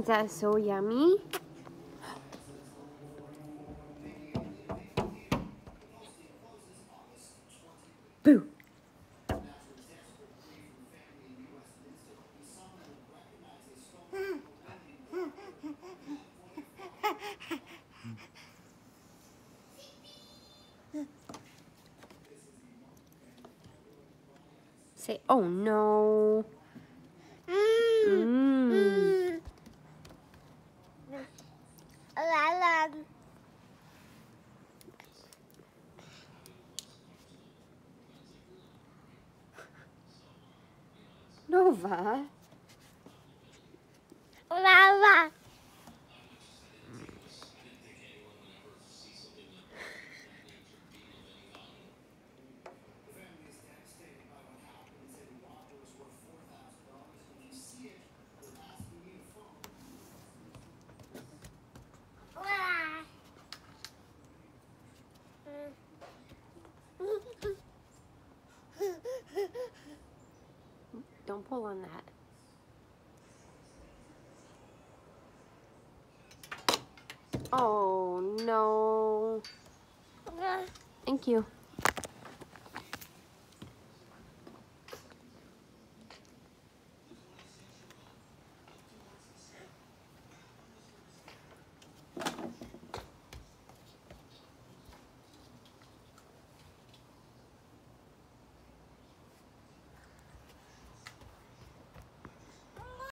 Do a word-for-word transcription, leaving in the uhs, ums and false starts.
Is that so yummy? Boo! Say, oh no. Mmm. Nova. Don't pull on that. Oh no. Thank you.